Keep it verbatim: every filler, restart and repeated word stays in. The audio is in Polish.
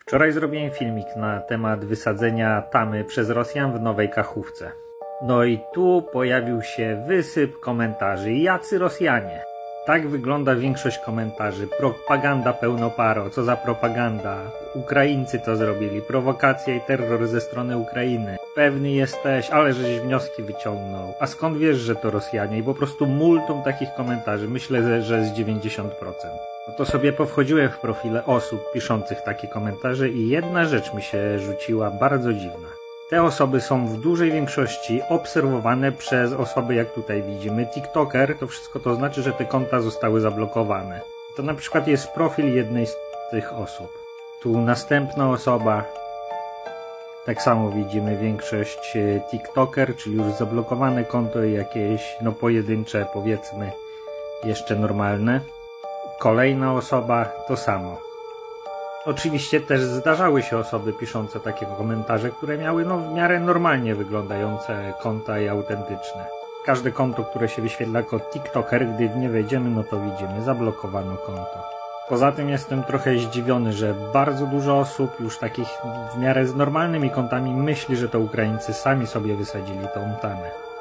Wczoraj zrobiłem filmik na temat wysadzenia tamy przez Rosjan w Nowej Kachówce. No i tu pojawił się wysyp komentarzy. Jacy Rosjanie? Tak wygląda większość komentarzy. Propaganda pełnoparo. Co za propaganda? Ukraińcy to zrobili. Prowokacja i terror ze strony Ukrainy. Pewny jesteś, ale żeś wnioski wyciągnął. A skąd wiesz, że to Rosjanie? I po prostu multum takich komentarzy. Myślę, że z dziewięćdziesiąt procent. No to sobie powchodziłem w profile osób piszących takie komentarze i jedna rzecz mi się rzuciła bardzo dziwna. Te osoby są w dużej większości obserwowane przez osoby, jak tutaj widzimy, TikToker. To wszystko to znaczy, że te konta zostały zablokowane. To na przykład jest profil jednej z tych osób. Tu następna osoba. Tak samo widzimy większość TikToker, czyli już zablokowane konto i jakieś no pojedyncze, powiedzmy, jeszcze normalne. Kolejna osoba to samo. Oczywiście też zdarzały się osoby piszące takie komentarze, które miały no w miarę normalnie wyglądające konta i autentyczne. Każde konto, które się wyświetla jako TikToker, gdy w nie wejdziemy, no to widzimy, zablokowano konto. Poza tym jestem trochę zdziwiony, że bardzo dużo osób już takich w miarę z normalnymi kontami myśli, że to Ukraińcy sami sobie wysadzili tą tamę.